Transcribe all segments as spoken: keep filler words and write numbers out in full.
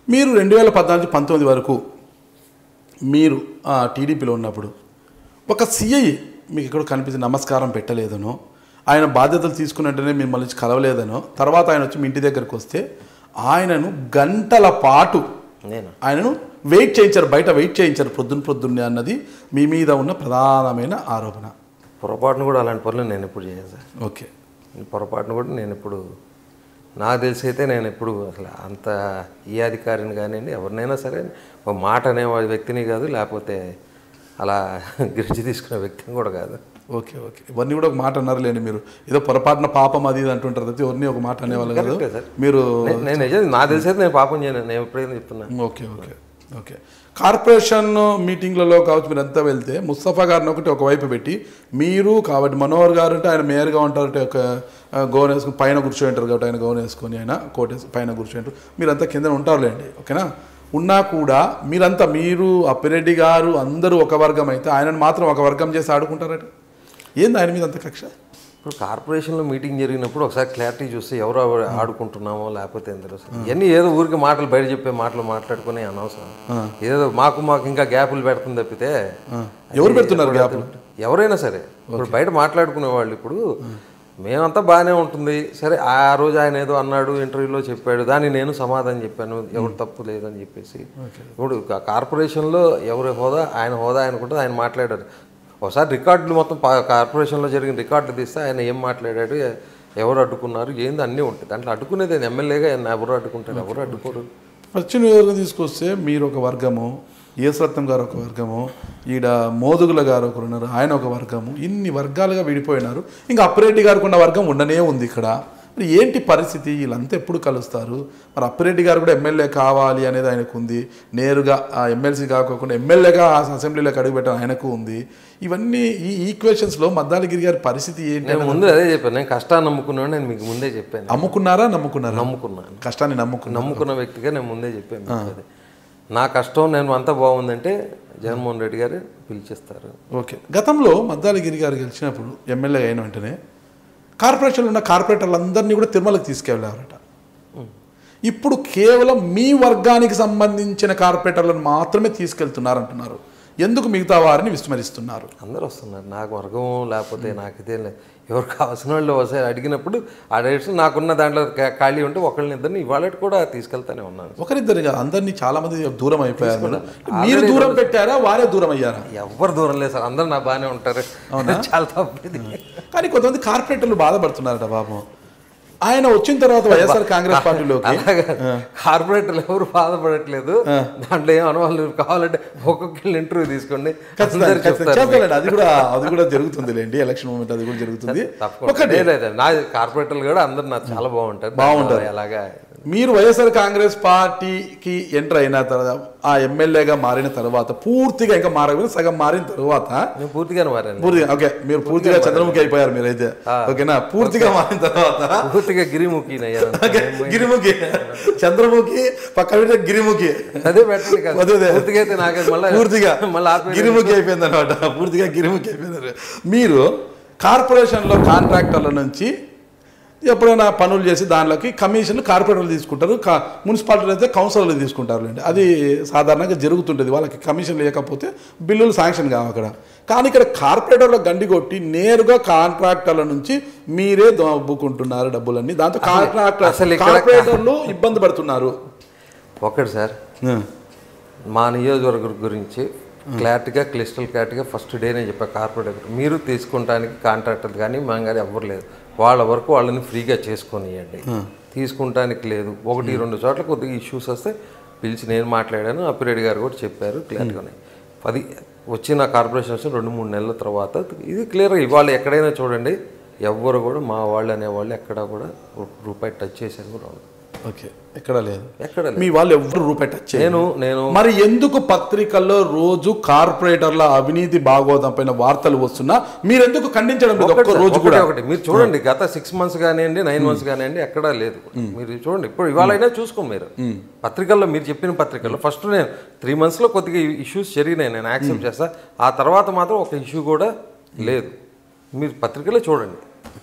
మీరు రెండు వేల పద్నాలుగు పంతొమ్మిది వరకు మీరు టీడీపీలో ఉన్నప్పుడు ఒక సిఐ మీకు ఇక్కడ కనిపించి నమస్కారం పెట్టలేదనో, ఆయన బాధ్యతలు తీసుకున్నట్టునే మిమ్మల్ని కలవలేదనో, తర్వాత ఆయన వచ్చి మీ ఇంటి దగ్గరకు వస్తే ఆయనను గంటల పాటు ఆయనను వెయిట్ చేయించారు, బయట వెయిట్ చేయించారు ప్రొద్దున ప్రొద్దున్నే అన్నది మీ మీద ఉన్న ప్రధానమైన ఆరోపణ. పొరపాటును కూడా అలాంటి పనులు నేను ఎప్పుడు చేయను సార్. ఓకే, పొరపాటును కూడా నేను ఎప్పుడు, నాకు తెలిసి అయితే నేను ఎప్పుడు అసలు అంత ఏ అధికారిని కానివ్వండి ఎవరినైనా సరే ఒక మాట అనే వ్యక్తిని కాదు, లేకపోతే అలా గిరిచి తీసుకునే వ్యక్తిని కూడా కాదు. ఓకే ఓకే ఇవన్నీ కూడా ఒక మాట అన్నారులేండి, మీరు ఏదో పొరపాటున పాపం అది ఇది అంటుంటారు తప్పితే ఎవరిని ఒక మాట అనేవాళ్ళు కాదు మీరు. నేను నిజం నాకు తెలిసి అయితే నేను పాపం చేయను, నేను ఎప్పుడైనా చెప్తున్నాను. ఓకే ఓకే ఓకే కార్పొరేషన్ మీటింగ్లలో కావచ్చు మీరు అంతా వెళ్తే ముస్తఫా గారిని ఒకటి ఒకవైపు పెట్టి మీరు కాబట్టి మనోహర్ గారు అంటే ఆయన మేయర్గా ఉంటారంటే ఒక గౌన్ వేసుకుని పైన కూర్చోంటారు కాబట్టి ఆయన గౌన్ వేసుకొని ఆయన కోట్ వేసుకుని పైన కూర్చోంటారు, మీరంతా కింద ఉంటారులేండి. ఓకేనా, ఉన్నా కూడా మీరంతా మీరు అప్పిరెడ్డి గారు అందరూ ఒక వర్గం అయితే ఆయనను మాత్రం ఒక వర్గం చేసి ఆడుకుంటారట. ఏంది ఆయన మీద అంత కక్ష? ఇప్పుడు కార్పొరేషన్లో మీటింగ్ జరిగినప్పుడు ఒకసారి క్లారిటీ చూస్తే ఎవరు ఆడుకుంటున్నామో లేకపోతే ఎందులో ఇవన్నీ ఏదో ఊరికి మాటలు బయట చెప్పే మాటలు మాట్లాడుకునే అనవసరం. ఏదో మాకు మాకు ఇంకా గ్యాపులు పెడుతుంది తప్పితే ఎవరు పెడుతున్నారు గ్యాపులు? ఎవరైనా సరే ఇప్పుడు బయట మాట్లాడుకునే వాళ్ళు ఇప్పుడు మేమంతా బాగానే ఉంటుంది సరే, ఆ రోజు ఆయన ఏదో అన్నాడు ఇంటర్వ్యూలో చెప్పాడు, దాన్ని నేను సమాధానం చెప్పాను, ఎవరు తప్పు లేదని చెప్పేసి. ఇప్పుడు కార్పొరేషన్లో ఎవరి హోదా ఆయన హోదా అనుకుంటుంది, ఆయన మాట్లాడారు. ఒకసారి రికార్డులు మొత్తం కార్పొరేషన్లో జరిగిన రికార్డులు తీస్తే ఆయన ఏం మాట్లాడాడు, ఎవరు అడ్డుకున్నారు, ఏంది అన్నీ ఉంటాయి. దాంట్లో అడ్డుకునేది ఎమ్మెల్యేగా ఎవరు అడ్డుకుంటారు, ఎవరు అడ్డుకోరు. పశ్చిమ నియోజకవర్గం తీసుకొస్తే మీరు ఒక వర్గము, యేసరత్నం గారు ఒక వర్గము, ఈడ మోదుగుల గారు ఒకరు ఉన్నారు, ఆయన ఒక వర్గము, ఇన్ని వర్గాలుగా విడిపోయినారు. ఇంకా అప్పిరెడ్డి గారికి ఉన్న వర్గం ఉండనే ఉంది ఇక్కడ. మరి ఏంటి పరిస్థితి? వీళ్ళంతా ఎప్పుడు కలుస్తారు? మరి అప్పిరెడ్డి గారు కూడా ఎమ్మెల్యే కావాలి అనేది ఆయనకు ఉంది, నేరుగా ఆ ఎమ్మెల్సీ కాకోకుండా ఎమ్మెల్యేగా అసెంబ్లీలోకి అడుగుపెట్టడం ఆయనకు ఉంది. ఇవన్నీ ఈ ఈక్వేషన్స్లో మద్దాలి గిరి గారి పరిస్థితి ఏంటి? నేను ముందు అదే చెప్పాను, నేను కష్టాన్ని నమ్ముకున్నాను, నేను మీకు ముందే చెప్పాను. అమ్ముకున్నారా నమ్ముకున్నారా? నమ్ముకున్నాను, కష్టాన్ని నమ్ముకున్నా నమ్ముకున్న వ్యక్తిగా నేను ముందే చెప్పాను. నా కష్టం నేను అంతా బాగుందంటే జగన్మోహన్ రెడ్డి గారు పిలిచేస్తారు. ఓకే, గతంలో మద్దాలి గిరి గారు గెలిచినప్పుడు ఎమ్మెల్యే అయిన వెంటనే కార్పొరేషన్లో ఉన్న కార్పొరేటర్లందరినీ కూడా తిరుమలకి తీసుకెళ్ళారట. ఇప్పుడు కేవలం మీ వర్గానికి సంబంధించిన కార్పొరేటర్లను మాత్రమే తీసుకెళ్తున్నారంటున్నారు. ఎందుకు మిగతా వారిని విస్మరిస్తున్నారు? అందరూ వస్తున్నారు, నాకు వర్గం లేకపోతే నాకు ఇదే ఎవరు కావాల్సిన వాళ్ళు ఒకసారి అడిగినప్పుడు ఆ డైరెక్షన్ నాకున్న దాంట్లో ఖాళీ ఉంటే ఒకళ్ళని ఇద్దరిని ఇవాళ కూడా తీసుకెళ్తానే ఉన్నాను. ఒకరిద్దరిగా అందరినీ చాలా మంది దూరం అయిపోయారు. మీరు దూరం పెట్టారా, వారే దూరం అయ్యారా? ఎవరు దూరం లేదు సార్, అందరూ నా బాగానే ఉంటారు. అవునా? చాలా తప్పది. కానీ కొంతమంది కార్పొరేటర్లు బాధపడుతున్నారట బాబు. ఆయన వచ్చిన తర్వాత వైఎస్ఆర్ కాంగ్రెస్ పార్టీలోకి కార్పొరేటర్లు ఎవరు బాధపడట్లేదు, దాంట్లో ఏం అనుభవాలు కావాలంటే ఒక్కొక్కరిని ఇంటర్వ్యూ తీసుకోండి, అది కూడా అది కూడా జరుగుతుంది లేండి, ఎలక్షన్ మూమెంట్ అది కూడా జరుగుతుంది. ఒకటే లేదు నా కార్పొరేటర్లు కూడా అందరు నాకు చాలా బాగుంటారు బాగుంటారు అలాగా. మీరు వైఎస్ఆర్ కాంగ్రెస్ పార్టీకి ఎంటర్ అయిన తర్వాత ఆ ఎమ్మెల్యేగా మారిన తర్వాత పూర్తిగా ఇంకా మారకపోతే సగం మారిన తర్వాత పూర్తిగానే మారాను. పూర్తిగా ఓకే, మీరు పూర్తిగా చంద్రముఖి అయిపోయారు మీరైతే. ఓకేనా, పూర్తిగా మారిన తర్వాత పూర్తిగా గిరిముఖి గిరిముఖి చంద్రముఖి పక్క పెడితే గిరిముఖి అదే పూర్తిగా నాకు మళ్ళీ పూర్తిగా మళ్ళీ గిరిముఖి అయిపోయింది అనమాట. పూర్తిగా గిరిముఖి అయిపోయినారు. మీరు కార్పొరేషన్లో కాంట్రాక్టర్ల నుంచి ఎప్పుడైనా పనులు చేసి దానిలోకి కమిషన్లు కార్పొరేటర్లు తీసుకుంటారు, మున్సిపాలిటీలు అయితే కౌన్సిలర్లు తీసుకుంటారులేండి. అది సాధారణంగా జరుగుతుంటుంది. వాళ్ళకి కమిషన్ లేకపోతే బిల్లులు శాంక్షన్ కావు అక్కడ. కానీ ఇక్కడ కార్పొరేటర్లో గండి కొట్టి నేరుగా కాంట్రాక్టర్ల నుంచి మీరే దొబ్బుకుంటున్నారు డబ్బులన్నీ. దాంతో కాంట్రాక్టర్ కార్పొరేటర్లు ఇబ్బంది పడుతున్నారు. ఒకటి సార్, మా నియోజకవర్గం గురించి క్లారిటీగా క్లిస్టల్ క్లారిటీగా ఫస్ట్ డేనే చెప్పా, కార్పొరేటర్ మీరు తీసుకుంటానికి కాంట్రాక్టర్లు కానీ మేము కానీ ఎవ్వరు లేదు, వాళ్ళ వరకు వాళ్ళని ఫ్రీగా చేసుకొనియండి, తీసుకుంటానికి లేదు. ఒకటి రెండు చోట్ల కొద్దిగా ఇష్యూస్ వస్తే పిలిచి నేను మాట్లాడాను, అప్పిరెడ్డి గారు కూడా చెప్పారు క్లియర్గానే. పది వచ్చిన కార్పొరేషన్స్ రెండు మూడు నెలల తర్వాత ఇది క్లియర్గా ఇవాళ ఎక్కడైనా చూడండి, ఎవ్వరు కూడా మా వాళ్ళు అనేవాళ్ళు ఎక్కడా కూడా రూపాయి టచ్ చేసేది కూడా. ఓకే, ఎక్కడ లేదు, ఎక్కడ మీ వాళ్ళు ఎవరు రూపాయి టచ్ నేను నేను మరి ఎందుకు పత్రికల్లో రోజు కార్పొరేటర్ల అవినీతి భాగవతం పైన వార్తలు వస్తున్నా మీరెందుకు ఖండించడం లేదు? ఒక్క రోజు కూడా ఒకటి మీరు చూడండి, గత సిక్స్ మంత్స్ కానివ్వండి నైన్ మంత్స్ కానివ్వండి ఎక్కడా లేదు. మీరు చూడండి, ఇప్పుడు ఇవాళైనా చూసుకోండి మీరు పత్రికల్లో, మీరు చెప్పిన పత్రికల్లో ఫస్ట్ నేను త్రీ మంత్స్లో కొద్దిగా ఇష్యూస్ జరిగినాయి, నేను యాక్సెప్ట్ చేస్తా. ఆ తర్వాత మాత్రం ఒక ఇష్యూ కూడా లేదు, మీరు పత్రికలో చూడండి.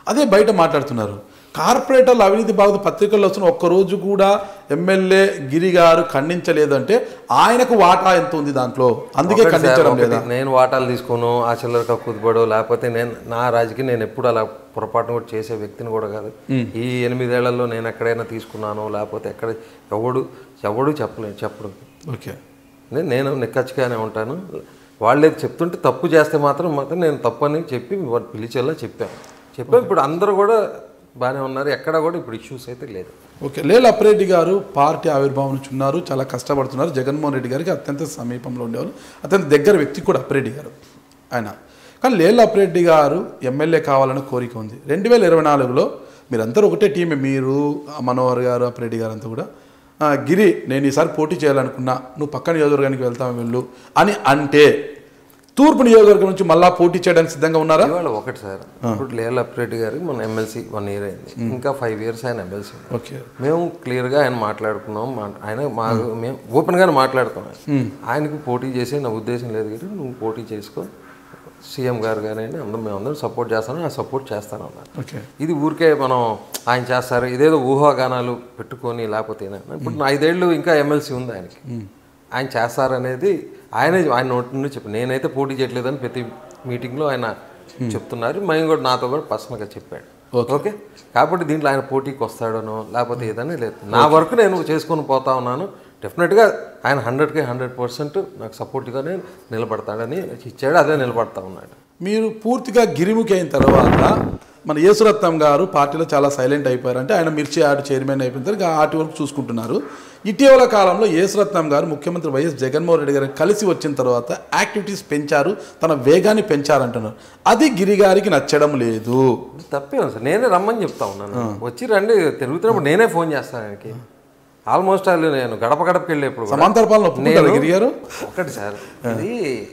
అదే బయట మాట్లాడుతున్నారు. కార్పొరేటర్లు అవినీతి బాగుంది పత్రికల్లో వస్తున్న ఒక్కరోజు కూడా ఎమ్మెల్యే గిరి గారు ఖండించలేదు అంటే ఆయనకు వాటా ఎంత ఉంది దాంట్లో, అందుకే ఖండించడం లేదా? నేను వాటాలు తీసుకోను, ఆ చిల్లర కుదిపడో, లేకపోతే నేను నా రాజకీయం నేను ఎప్పుడు అలా పొరపాటును కూడా చేసే వ్యక్తిని కూడా కాదు. ఈ ఎనిమిదేళ్లలో నేను ఎక్కడైనా తీసుకున్నాను లేకపోతే ఎక్కడ ఎవడు ఎవడు చెప్పలేదు చెప్పడు. ఓకే, నేను నిక్కచ్చిగానే ఉంటాను. వాళ్ళే చెప్తుంటే తప్పు చేస్తే మాత్రం మాత్రం నేను తప్పు అని చెప్పి వాళ్ళు పిలిచేలా చెప్పాను చెప్పాను ఇప్పుడు అందరూ కూడా బాగానే ఉన్నారు, ఎక్కడ కూడా ఇప్పుడు ఇష్యూస్ అయితే లేదు. ఓకే, లేల అప్పిరెడ్డి గారు పార్టీ ఆవిర్భావం నుంచి ఉన్నారు, చాలా కష్టపడుతున్నారు. జగన్మోహన్ రెడ్డి గారికి అత్యంత సమీపంలో ఉండేవారు, అత్యంత దగ్గర వ్యక్తి కూడా అప్పిరెడ్డి గారు ఆయన. కానీ లేల అప్పిరెడ్డి గారు ఎమ్మెల్యే కావాలని కోరిక ఉంది. రెండు వేల ఇరవై నాలుగులో మీరందరూ ఒకటే టీమే, మీరు మనోహర్ గారు అప్పిరెడ్డి గారు అంతా కూడా గిరి నేను ఈసారి పోటీ చేయాలనుకున్నా, నువ్వు పక్క నియోజకవర్గానికి వెళ్తావు వెళ్ళు అని అంటే తూర్పు నియోజకవర్గం నుంచి మళ్ళీ పోటీ చేయడానికి సిద్ధంగా ఉన్నారా? ఇవాళ ఒకటి సార్, ఇప్పుడు లేల అప్పిరెడ్డి గారికి మన ఎమ్మెల్సీ వన్ ఇయర్ అయింది, ఇంకా ఫైవ్ ఇయర్స్ ఆయన ఎమ్మెల్సీ. ఓకే, మేము క్లియర్గా ఆయన మాట్లాడుకున్నాం, ఆయన మా మేము ఓపెన్గానే మాట్లాడుతున్నాం. ఆయనకు పోటీ చేసే నా ఉద్దేశం లేదు కానీ నువ్వు పోటీ చేసుకో, సీఎం గారు కానీ అందరం మేము అందరం సపోర్ట్ చేస్తాను, ఆ సపోర్ట్ చేస్తాను అన్నారు. ఇది ఊరికే మనం ఆయన చేస్తారు ఇదేదో ఊహాగానాలు పెట్టుకొని లేకపోతే ఇప్పుడు ఐదేళ్ళు ఇంకా ఎమ్మెల్సీ ఉంది ఆయనకి, ఆయన చేస్తారనేది ఆయన ఆయన నోటి నుండి చెప్పి నేనైతే పోటీ చేయట్లేదని ప్రతి మీటింగ్లో ఆయన చెప్తున్నారు. మేము కూడా నాతో కూడా పర్సనల్గా చెప్పాడు. ఓకే, కాబట్టి దీంట్లో ఆయన పోటీకి వస్తాడనో లేకపోతే ఏదైనా లేదు, నా వరకు నేను చేసుకొని పోతా ఉన్నాను. డెఫినెట్గా ఆయన హండ్రెడ్కి హండ్రెడ్ పర్సెంట్ నాకు సపోర్ట్గానే నిలబడతాడని ఇచ్చాడు, అదే నిలబడతా ఉన్నాడు. మీరు పూర్తిగా గిరిముఖి అయిన తర్వాత మన యేసురత్నం గారు పార్టీలో చాలా సైలెంట్ అయిపోయారు. అంటే ఆయన మిర్చి ఆర్ట్ చైర్మన్ అయిపోయిన తర్వాత ఆర్టీ వరకు చూసుకుంటున్నారు. ఇటీవల కాలంలో యేసురత్నం గారు ముఖ్యమంత్రి వైఎస్ జగన్మోహన్ రెడ్డి గారు కలిసి వచ్చిన తర్వాత యాక్టివిటీస్ పెంచారు, తన వేగాన్ని పెంచారంటున్నారు. అది గిరి గారికి నచ్చడం లేదు. తప్పే సార్, నేనే రమ్మని చెప్తా ఉన్నాను, వచ్చి రండి తిరుగుతున్నప్పుడు నేనే ఫోన్ చేస్తాను ఆయనకి. ఆల్మోస్ట్ వాళ్ళు నేను గడప గడపకి వెళ్ళేప్పుడు సమాంతర పాలన గిరి గారు ఒకటి సార్, ఇది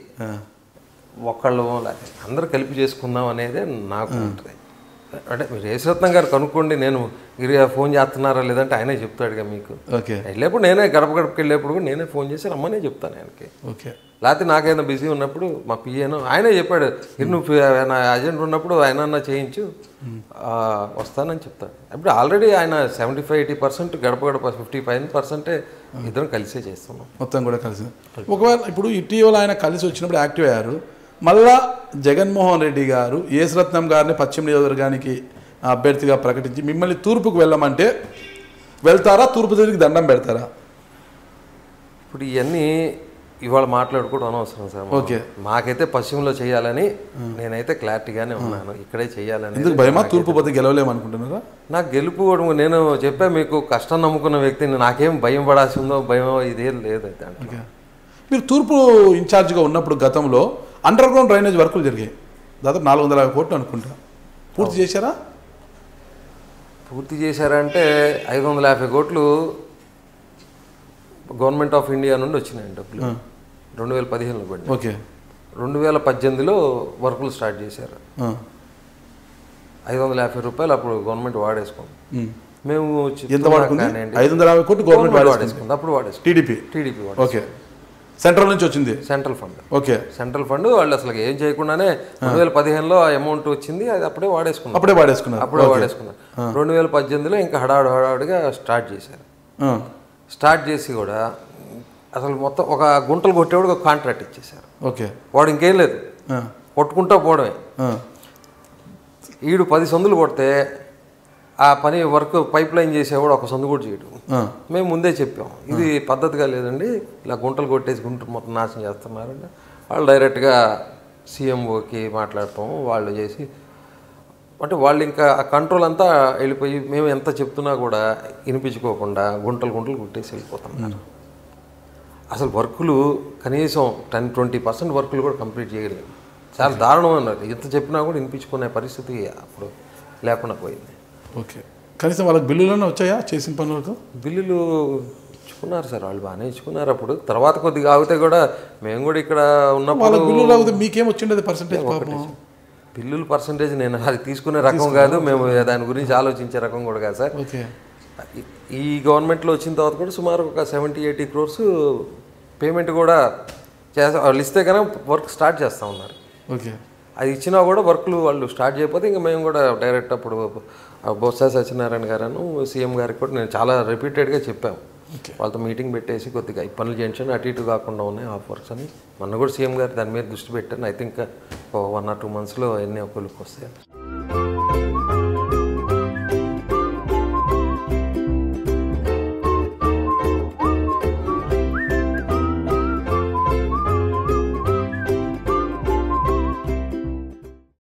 ఒకళ్ళు అందరూ కలిపి చేసుకుందాం అనేదే నాకు ఉంటుంది. అంటే మీరు యేసురత్నం గారు కనుక్కోండి, నేను గిరి ఫోన్ చేస్తున్నారా లేదంటే ఆయనే చెప్తాడుగా మీకు. ఓకే, వెళ్ళేప్పుడు నేనే గడప గడపకి వెళ్ళేప్పుడు కూడా నేనే ఫోన్ చేసి రమ్మనే చెప్తాను ఆయనకి. ఓకే, లేకపోతే నాకైనా బిజీ ఉన్నప్పుడు మా పిఏను ఆయనే చెప్పాడు, నువ్వు నా అజెంట్ ఉన్నప్పుడు ఆయన చేయించు వస్తానని చెప్తాడు. ఇప్పుడు ఆల్రెడీ ఆయన సెవెంటీ ఫైవ్ ఎయిటీ పర్సెంట్ గడప గడప ఫిఫ్టీ ఫైవ్ పర్సెంటే ఇద్దరం కలిసే చేస్తున్నాం, మొత్తం కూడా కలిసి. ఒకవేళ ఇప్పుడు ఇటీవల ఆయన కలిసి వచ్చినప్పుడు యాక్టివ్ అయ్యారు, మళ్ళా జగన్మోహన్ రెడ్డి గారు యేసురత్నం గారిని పశ్చిమ నియోజకవర్గానికి అభ్యర్థిగా ప్రకటించి మిమ్మల్ని తూర్పుకు వెళ్ళమంటే వెళ్తారా, తూర్పు తిరిగి దండం పెడతారా? ఇప్పుడు ఇవన్నీ ఇవాళ మాట్లాడుకోవడం అనవసరం సార్. ఓకే, మాకైతే పశ్చిమలో చేయాలని నేనైతే క్లారిటీగానే ఉన్నాను, ఇక్కడే చేయాలని. ఎందుకు భయమా? తూర్పు పోతే గెలవలేమనుకుంటున్నారా? నాకు గెలుపు నేను చెప్పా మీకు, కష్టం నమ్ముకున్న వ్యక్తిని, నాకేం భయం పడాల్సి ఉందో భయం ఇదేం లేదు. అయితే అంటే మీరు తూర్పు ఇన్ఛార్జ్గా ఉన్నప్పుడు గతంలో అండర్ గ్రౌండ్ డ్రైనేజ్ వర్కులు జరిగాయి, దాదాపు నాలుగు వందల యాభై కోట్లు అనుకుంటా, పూర్తి చేశారా? పూర్తి చేశారంటే ఐదు వందల యాభై కోట్లు గవర్నమెంట్ ఆఫ్ ఇండియా నుండి వచ్చినాయి డబ్బులు, రెండు వేల పదిహేనులో పడి. ఓకే, రెండు వేల పద్దెనిమిదిలో వర్కులు స్టార్ట్ చేశారు. ఐదు వందల యాభై రూపాయలు అప్పుడు గవర్నమెంట్ వాడేసుకుంది. మేము ఎంత వాడుకుంది? ఐదు వందల యాభై కోట్లు గవర్నమెంట్ వాడేసుకుంది, అప్పుడు వాడేసుకుంది. టీడీపీ టీడీపీ ఓకే, సెంట్రల్ నుంచి వచ్చింది, central fund. Okay, central fund వాళ్ళు అసలు ఏం చేయకుండానే రెండు వేల పదిహేనులో అమౌంట్ వచ్చింది, అది అప్పుడే వాడేసుకున్నారు అప్పుడే వాడేసుకున్నారు అప్పుడే వాడేసుకున్నారు రెండు వేల పద్దెనిమిదిలో ఇంకా హడావుడి హడావుడిగా స్టార్ట్ చేశారు. స్టార్ట్ చేసి కూడా అసలు మొత్తం ఒక గుంటలు కొట్టేవాడు ఒక కాంట్రాక్ట్ ఇచ్చేసారు. ఓకే, వాడు ఇంకేం లేదు, కొట్టుకుంటా పోవడమే. ఈడు పది సందులు కొడితే ఆ పని వర్క్ పైప్ లైన్ చేసేవాడు ఒక సందు కూడా చేయడు. మేము ముందే చెప్పాం, ఇది పద్ధతిగా లేదండి, ఇలా గుంటలు కొట్టేసి గుంటలు మొత్తం నాశనం చేస్తున్నారండి. వాళ్ళు డైరెక్ట్గా సీఎంఓకి మాట్లాడతాము, వాళ్ళు చేసి అంటే వాళ్ళు ఇంకా ఆ కంట్రోల్ అంతా వెళ్ళిపోయి మేము ఎంత చెప్తున్నా కూడా వినిపించుకోకుండా గుంటలు గుంటలు కొట్టేసి వెళ్ళిపోతున్నారు. అసలు వర్కులు కనీసం టెన్ ట్వంటీ పర్సెంట్ వర్కులు కూడా కంప్లీట్ చేయలేదు. చాలా దారుణం అన్నారు, ఎంత చెప్పినా కూడా వినిపించుకునే పరిస్థితి అప్పుడు లేకుండా పోయింది. ఓకే, కనీసం వాళ్ళకి బిల్లులోనే వచ్చాయా చేసిన పనులకు? బిల్లులు ఇచ్చుకున్నారు సార్, వాళ్ళు బాగానే ఇచ్చుకున్నారు. అప్పుడు తర్వాత కొద్దిగా ఆగితే కూడా మేము కూడా ఇక్కడ ఉన్నప్పుడు బిల్లులు ఆగితే మీకేం వచ్చిండేది పర్సెంటేజ్? బిల్లుల పర్సంటేజ్ నేను అది తీసుకునే రకం కాదు, మేము దాని గురించి ఆలోచించే రకం కూడా కాదు సార్. ఓకే, ఈ గవర్నమెంట్లో వచ్చిన తర్వాత కూడా సుమారు ఒక సెవెంటీ ఎయిటీ క్రోర్స్ పేమెంట్ కూడా చేస్తా, వాళ్ళు ఇస్తే కనుక వర్క్ స్టార్ట్ చేస్తూ ఉన్నారు. ఓకే, అది ఇచ్చినా కూడా వర్క్లు వాళ్ళు స్టార్ట్ చేయకపోతే ఇంకా మేము కూడా డైరెక్ట్ అప్పుడు బొత్స సత్యనారాయణ గారు సీఎం గారికి కూడా నేను చాలా రిపీటెడ్గా చెప్పాము, వాళ్ళతో మీటింగ్ పెట్టేసి కొద్దిగా ఈ పనులు చేయించండి, అటు ఇటు కాకుండా ఉన్నాయి ఆఫ్ వర్క్స్ అని. మొన్న కూడా సీఎం గారు దాని మీద దృష్టి పెట్టాను. I think one or two మంత్స్లో ఎన్ని ఒక్కరికి వస్తాయి.